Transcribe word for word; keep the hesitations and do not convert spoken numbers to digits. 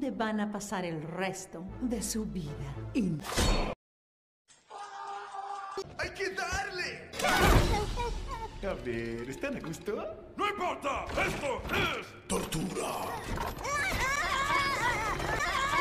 donde van a pasar el resto de su vida. In ¡Hay que darle! A ver, ¿están a gusto? ¡No importa! ¡Esto es tortura!